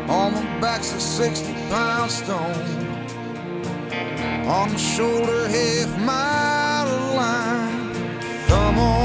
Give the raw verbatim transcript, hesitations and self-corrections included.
On my back's a sixty pound stone. On the shoulder, half mile of line. Come on.